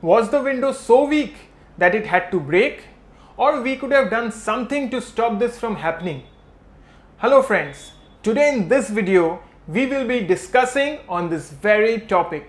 Was the window so weak that it had to break? Or we could have done something to stop this from happening? Hello friends, today in this video we will be discussing on this very topic.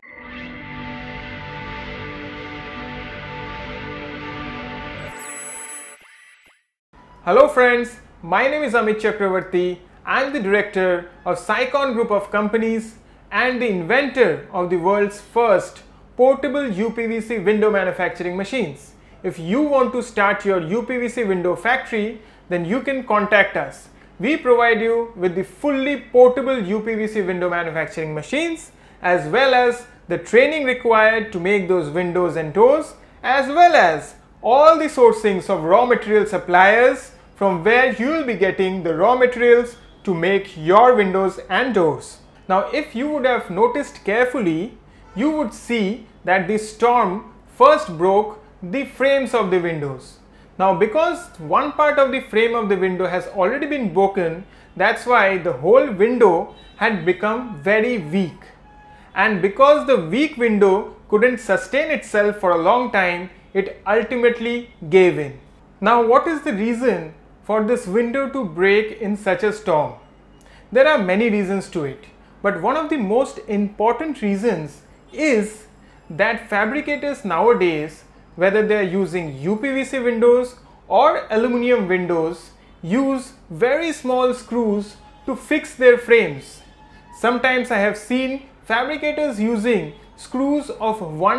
Hello friends, my name is Amit Chakravarti. I am the director of SAICON group of companies and the inventor of the world's first portable UPVC window manufacturing machines. If you want to start your UPVC window factory, then you can contact us. We provide you with the fully portable UPVC window manufacturing machines as well as the training required to make those windows and doors, as well as all the sourcings of raw material suppliers from where you will be getting the raw materials to make your windows and doors. Now, if you would have noticed carefully, you would see that the storm first broke the frames of the windows. Now, because one part of the frame of the window has already been broken, that's why the whole window had become very weak. And because the weak window couldn't sustain itself for a long time, it ultimately gave in. Now, what is the reason for this window to break in such a storm? There are many reasons to it, but one of the most important reasons is that fabricators nowadays, whether they are using UPVC windows or aluminum windows, use very small screws to fix their frames. Sometimes I have seen fabricators using screws of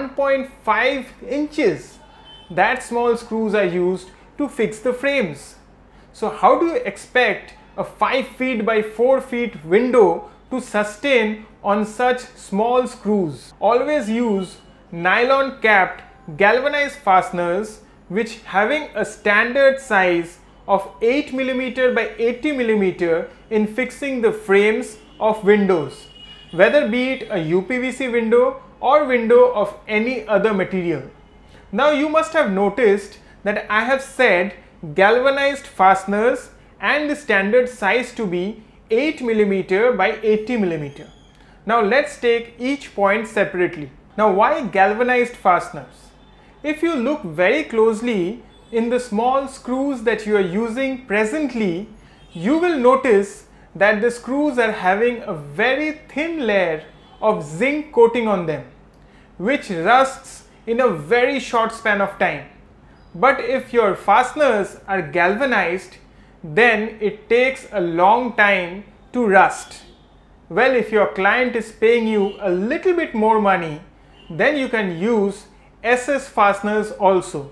1.5 inches. That small screws are used to fix the frames. So how do you expect a 5 feet by 4 feet window to sustain on such small screws? Always use nylon capped galvanized fasteners which having a standard size of 8 mm by 80 mm in fixing the frames of windows, whether be it a UPVC window or window of any other material. Now you must have noticed that I have said galvanized fasteners and the standard size to be 8 mm by 80 mm. Now let's take each point separately. Now why galvanized fasteners? If you look very closely in the small screws that you are using presently, you will notice that the screws are having a very thin layer of zinc coating on them, which rusts in a very short span of time. But if your fasteners are galvanized, then it takes a long time to rust. Well, if your client is paying you a little bit more money, then you can use SS fasteners also.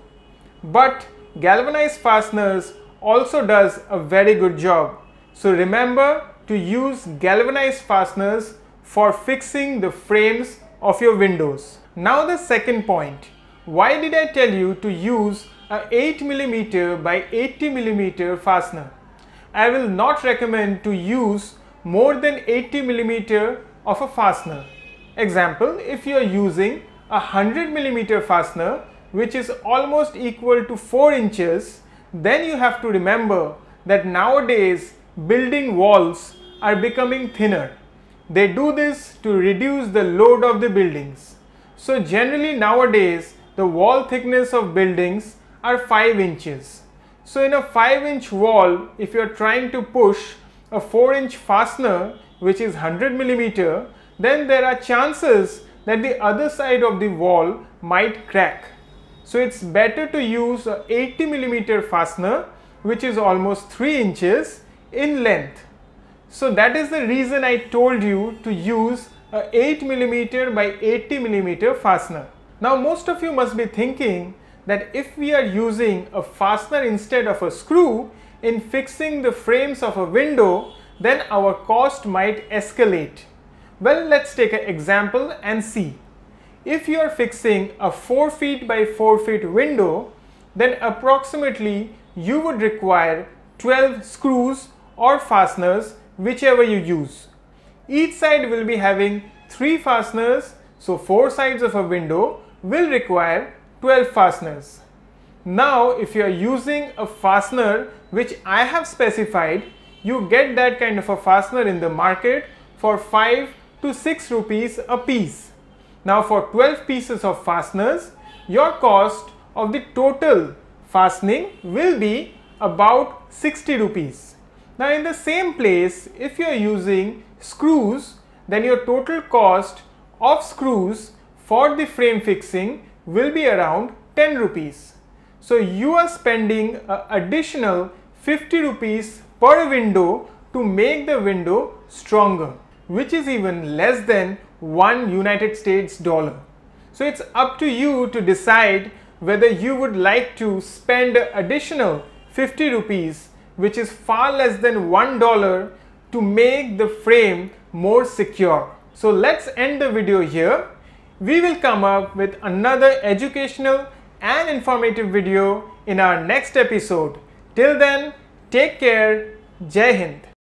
But galvanized fasteners also does a very good job. So remember to use galvanized fasteners for fixing the frames of your windows. Now the second point. Why did I tell you to use a 8 mm by 80 mm fastener? I will not recommend to use more than 80 mm of a fastener. Example, if you are using a 100 mm fastener, which is almost equal to 4 inches, then you have to remember that nowadays building walls are becoming thinner. They do this to reduce the load of the buildings. So generally nowadays the wall thickness of buildings are 5 inches. So in a 5-inch wall, if you are trying to push a 4-inch fastener which is 100 mm, then there are chances that the other side of the wall might crack. So it's better to use a 80 mm fastener which is almost 3 inches in length. So that is the reason I told you to use a 8 mm by 80 mm fastener. Now most of you must be thinking that if we are using a fastener instead of a screw in fixing the frames of a window, then our cost might escalate. Well, let's take an example and see. If you are fixing a 4 feet by 4 feet window, then approximately you would require 12 screws or fasteners, whichever you use. Each side will be having 3 fasteners, so 4 sides of a window will require 12 fasteners. Now if you are using a fastener which I have specified, you get that kind of a fastener in the market for 5 to 6 rupees a piece. Now for 12 pieces of fasteners, your cost of the total fastening will be about 60 rupees. Now in the same place, if you are using screws, then your total cost of screws for the frame fixing will be around 10 rupees. So you are spending an additional 50 rupees per window to make the window stronger, which is even less than $1 United States dollar. So it's up to you to decide whether you would like to spend additional 50 rupees, which is far less than $1, to make the frame more secure. So let's end the video here. We will come up with another educational and informative video in our next episode. Till then, take care. Jai Hind.